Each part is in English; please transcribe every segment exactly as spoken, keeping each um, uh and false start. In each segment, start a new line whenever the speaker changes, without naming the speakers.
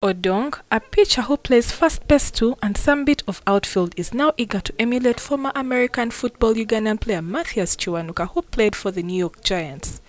Odong, a pitcher who plays first base too and some bit of outfield, is now eager to emulate former American football Ugandan player Matthias Kiwanuka, who played for the New York Giants.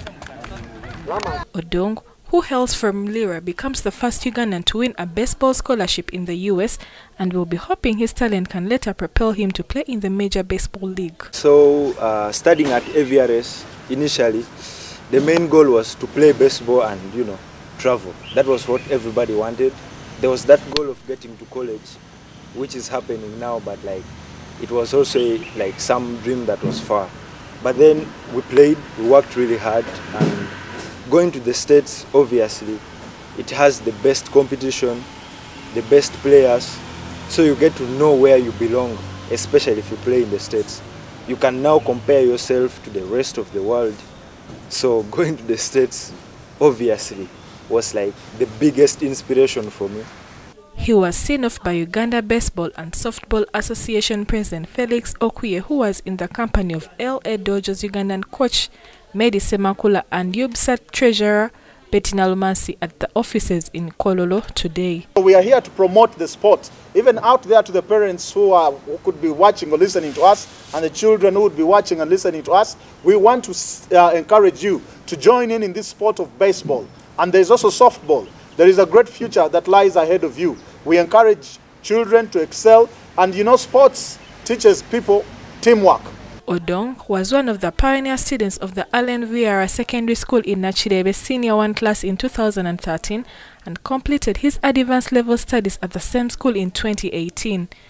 Odong, who hails from Lira, becomes the first Ugandan to win a baseball scholarship in the U S and will be hoping his talent can later propel him to play in the Major Baseball League.
So, uh, studying at A V R S, initially, the main goal was to play baseball and, you know, travel. That was what everybody wanted. There was that goal of getting to college, which is happening now, but like it was also a, like some dream that was far. But then we played, we worked really hard, and going to the States, obviously, it has the best competition, the best players, so you get to know where you belong, especially if you play in the States. You can now compare yourself to the rest of the world. So going to the States, obviously, was like the biggest inspiration for me.
He was seen off by Uganda Baseball and Softball Association President Felix Okuye, who was in the company of L A Dodgers Ugandan coach Medi Semakula and UBSAT treasurer Bettina Lumansi at the offices in Kololo today.
We are here to promote the sport, even out there to the parents who, are, who could be watching or listening to us, and the children who would be watching and listening to us. We want to uh, encourage you to join in in this sport of baseball. And there's also softball. There is a great future that lies ahead of you. We encourage children to excel, and you know, sports teaches people teamwork.
Odong was one of the pioneer students of the Allen Viera Secondary School in Nachirebe Senior one class in two thousand thirteen and completed his advanced level studies at the same school in twenty eighteen.